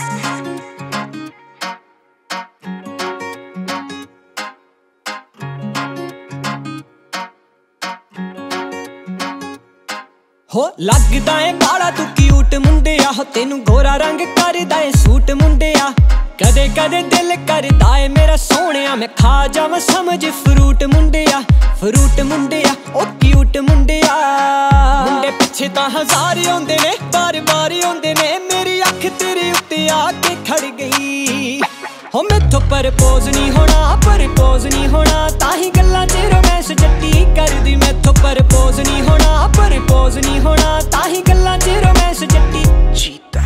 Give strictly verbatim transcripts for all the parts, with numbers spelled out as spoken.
हो लगदा है काला तू क्यूट मुंडिया, हो तेनू गोरा रंग करदा है सूट मुंडिया। कदे कदे दिल करदा है मेरा सोहणिया, मैं खा जावां समझ फ्रूट मुंडिया, फ्रूट मुंडिया ओ क्यूट मुंडिया। मुंडे पिछे तां हजार आउंदे ने, बार बार आउंदे ने, मेरी अख तेरे उत्ते आके खड़ गई। हो मैथों परपोज नहीं होना, परपोज नहीं होना, ताही गल्लां च रोमैंस जट्टी करदी। मैथों परपोज नहीं होना, परपोज नहीं होना, ताही गल्लां च रोमैंस जट्टी। चीता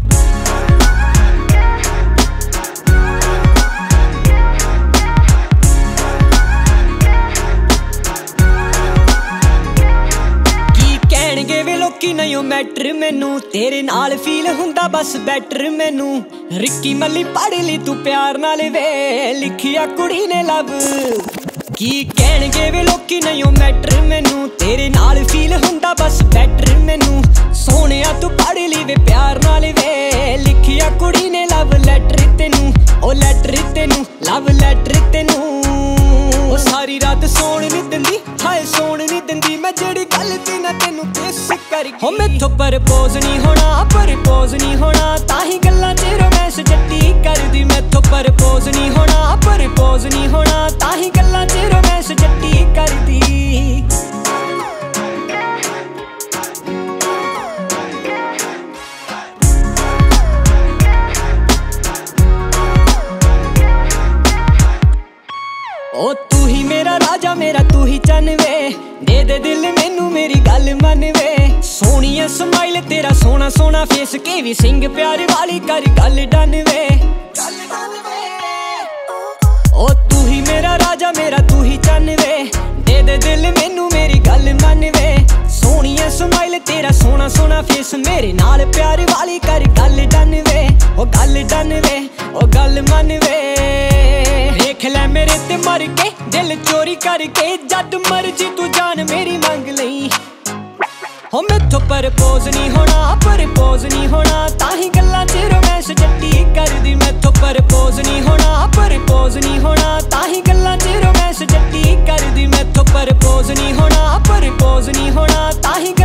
की कहणगे वे लोकी नहीं ओ मैटर मैनू, तेरे नाल फील हुंदा बस बैटर मैनू। रिक्की मल्ली पढ़ ली तू प्यार नाल वे, लिखिया कुड़ी ने लव। की कहणगे वे लोकी नहीं ओ मैटर मैनू, तेरे नाल फील हुंदा बस बैटर मैनू। सोहणिया तू पढ़ ली वे प्यार नाल वे, लिखिया कुड़ी ने लव लैटर तेनू, ओ लैटर तेनू, लव लैटर तेनू। ओ सारी रात सोण नहीं दिंदी, हाय सोण नहीं दिंदी, मैं जेड़ी गल ती ना तेनू किस कर। हो मैथों परपोज नहीं होना, परपोज नहीं होना, ताही गल्लां च रोमैंस जट्टी करदी। मैथों परपोज नहीं होना, परपोज नहीं होना, ताही गल्लां च रोमैंस जट्टी करदी। ओ तू ही मेरा राजा, मेरा तू ही चन वे, दे दे दिल मैनू मेरी गल मन वे। सोहणिया स्माइल तेरा सोहना सोहना फेस, के वी सिंह प्यार वाली कर गल डन वे। ओ तू ही मेरा राजा, मेरा तू ही चन वे, दे दे दिल मैनू मेरी गल मन वे। सोहणिया स्माइल तेरा सोहना सोहना फेस, मेरे नाल प्यार वाली कर गल डन वे, ओ गल डन वे, ओ गल मन वे। देख ले मेरे ते मर के, दिल चोरी करके, जद मर्जी तू जान मेरी मंग लई। हो मैथों परपोज नहीं होना, परपोज नहीं होना, ताही गल्लां च रोमैंस जट्टी करदी। मैथों परपोज नहीं होना, परपोज नहीं होना, ताही गल्लां च रोमैंस जट्टी करदी। मैथों परपोज नहीं होना, परपोज नहीं होना, ताही